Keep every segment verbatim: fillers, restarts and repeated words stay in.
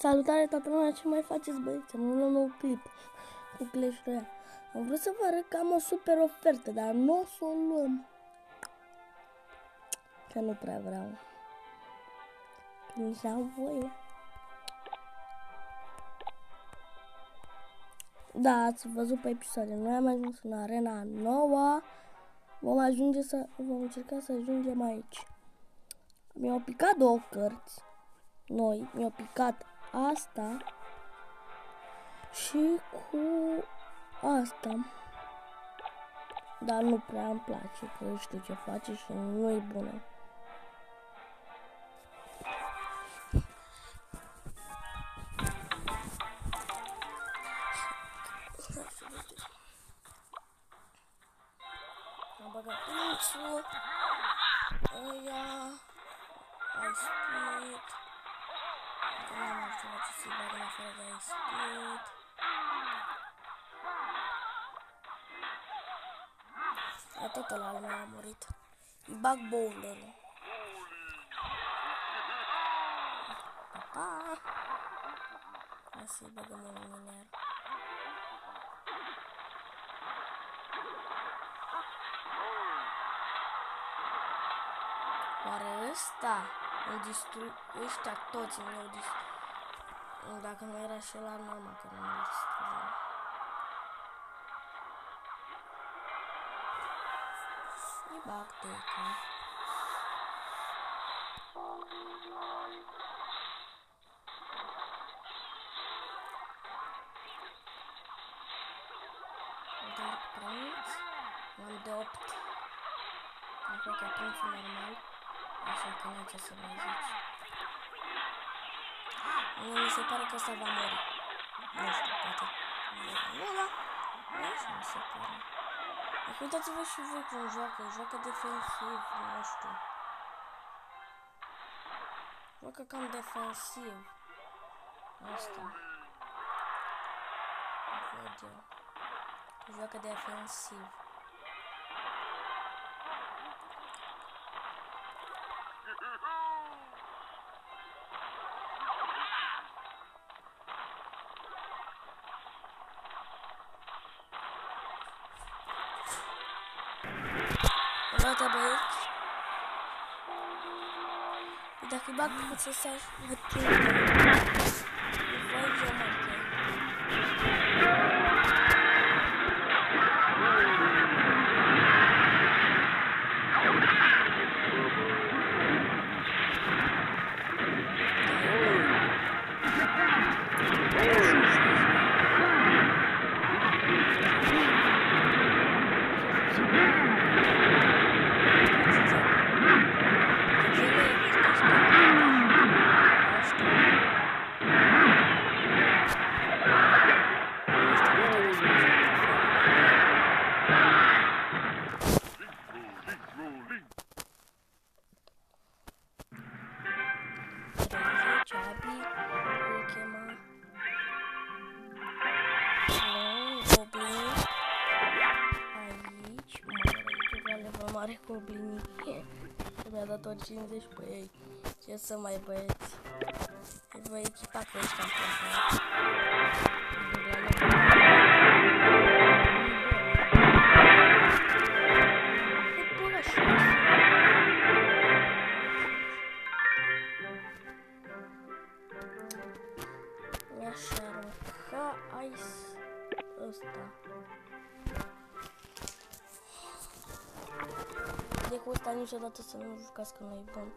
Salutare toată lumea, ce mai faceți băieți? Am un nou clip cu Clash Royale. Am vrut să vă arăt că am o super ofertă, dar nu o să o luăm. Că nu prea vreau. Că nici n-am voie. Da, ați văzut pe episoade. Noi am ajuns în arena nouă. Vom ajunge să... Vom încerca să ajungem aici. Mi-au picat două cărți. Noi, mi-au picat asta și cu asta. Dar nu prea îmi place, că știu ce face și nu e bună. Am băgat pințul. Ăia. Ai speed. Că nu am știu ce să-i bag în afară de ai speed. A tot ăla al meu a murit. Îi bag bowlerul. Pa, pa. Hai să-i băgăm un miner. Oare ăsta îmi distru... ăștia toți mi-au distru... Dacă nu era și ăla normal că nu mi-au distrus. Îi bag teca. Dar prinț am de opt. Am făcut prințul normal. Așa că nu ce să mai zici. Mi se pare că ăsta va mori. Nu știu, poate. Nu, da. Nu așa mi se pare. Deci uitați-vă și voi cum joacă. Joacă defensiv, nu știu. Joacă cam defensiv. Asta. Văd eu. Joacă defensiv. Gata, băieți. Dacă îi bag pot să stai, vă trec. Voi geometrie. Mare goblini. Mi-a dat ori cincizeci pe ei. Ce să mai băieți? Îi voi echipa cu ăștia în prezent. Cât bună și mi-aș arunca ice ăsta. De cu ăsta niciodată să nu jucați că nu e bun.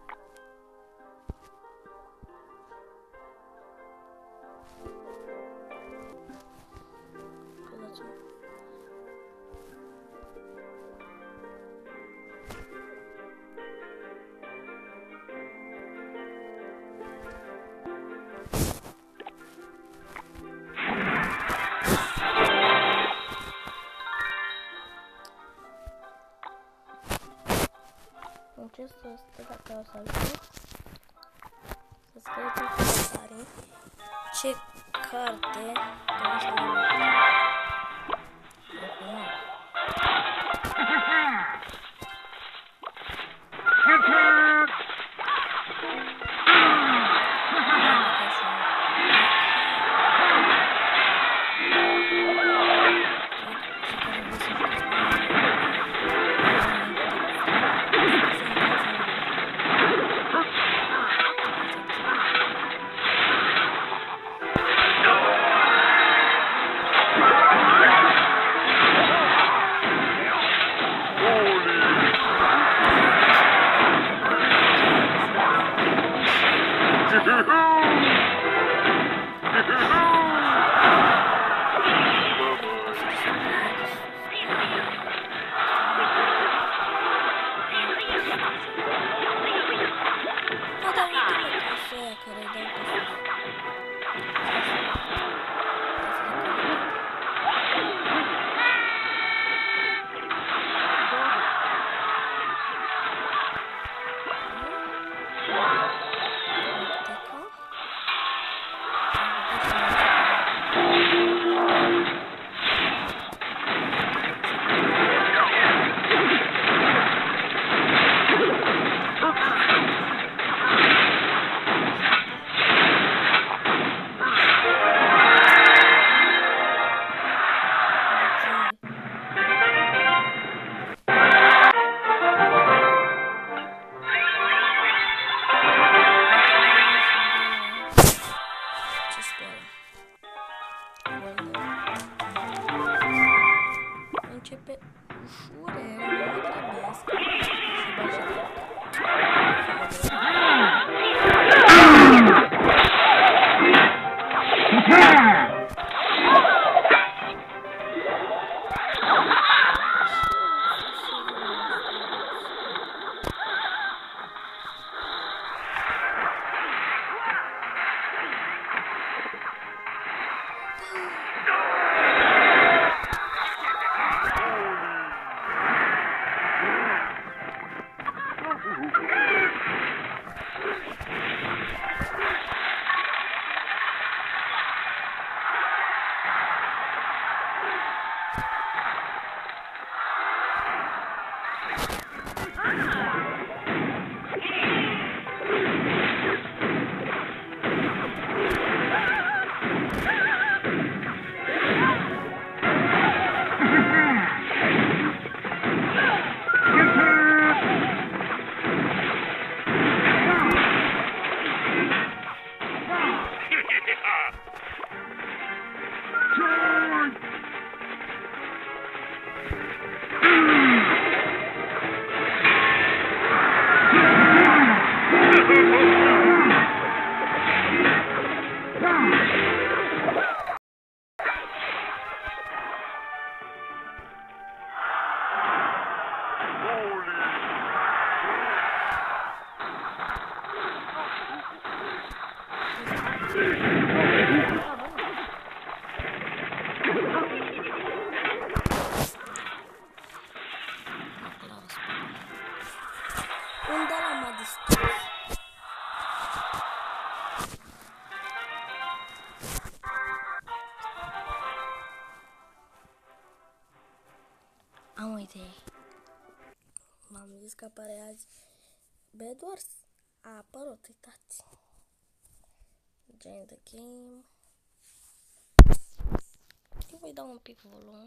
Scuzați-mă. Încerc să stă dacă o să ajung. Să scrieți în comentarii ce carte vreți să mă Începe ușurel, nu trebuiesc. Unde l-am distrus? Am o idee. M-am zis că apare azi Bed Wars. A apărut, uitați. Join the game. Eu voi da un pic volum.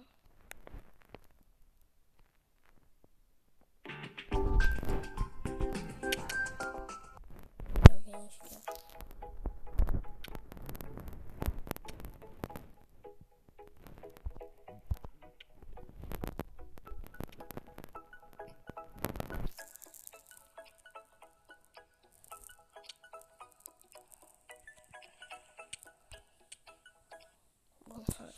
Eu și chiar. Bun, hai.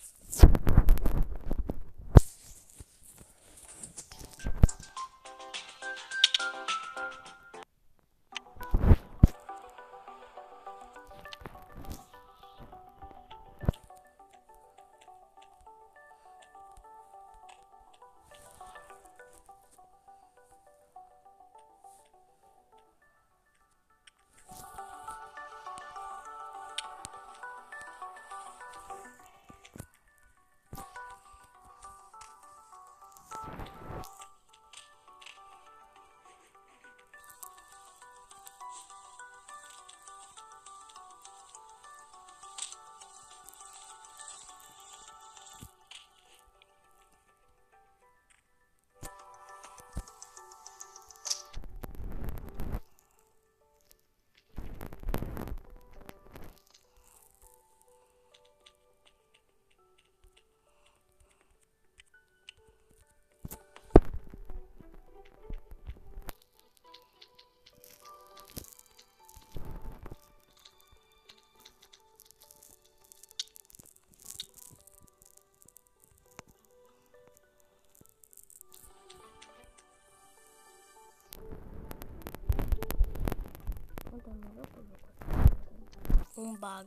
un bug.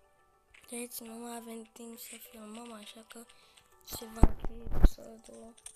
Gente, não avem timp să filmăm, așa că ceva clip să două.